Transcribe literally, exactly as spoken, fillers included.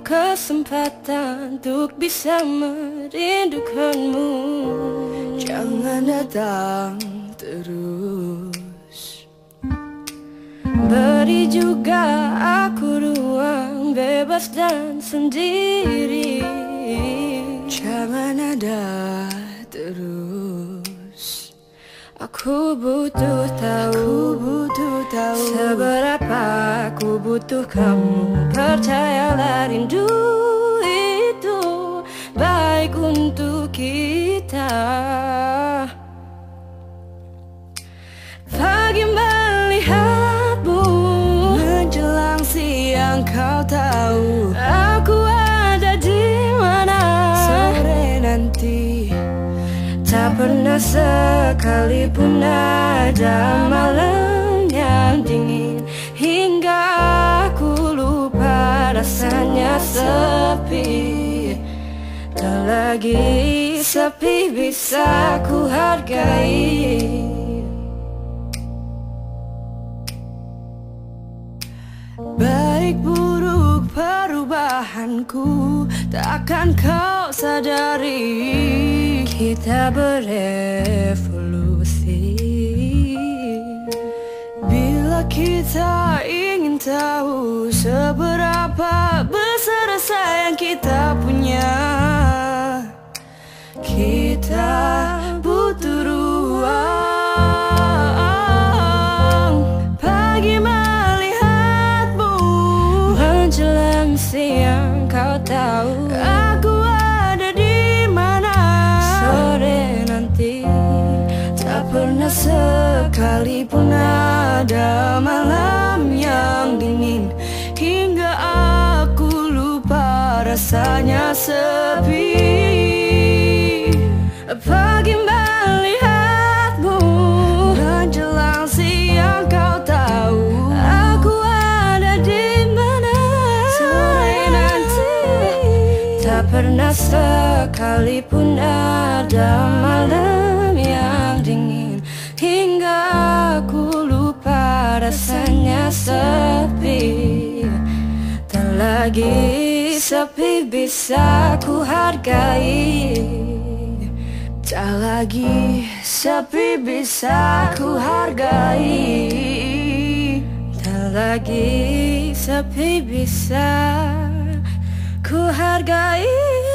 kesempatan untuk bisa merindukanmu. Jangan datang terus, beri juga aku ruang bebas dan sendiri. Jangan ada terus. Aku butuh tahu, Aku butuh tahu seberapa aku butuh kamu. Percayalah rindu itu baik untuk kita. Pagi melihatmu menjelang siang, kau tahu aku ada di mana. sore nanti Tak pernah sekalipun ada malam yang dingin hingga aku lupa rasanya sepi. Tak lagi sepi bisa ku hargai. baik buruk perubahanku takkan kau sadari. Kita berevolusi Bila kita ingin tahu seberapa besar rasa yang kita punya, kita butuh ruang. Pagi melihatmu menjelang siang, kau tahu aku ada di mana. sore nanti Tak pernah sekalipun ada malam yang dingin hingga aku lupa rasanya sepi. pagi melihatmu menjelang siang, kau tahu aku ada di mana. sore nanti Tak pernah sekalipun ada malam yang dingin hingga aku lupa rasanya sepi. Tak lagi sepi bisa ku hargai. tak lagi sepi bisa ku hargai. Tak lagi sepi bisa ku hargai.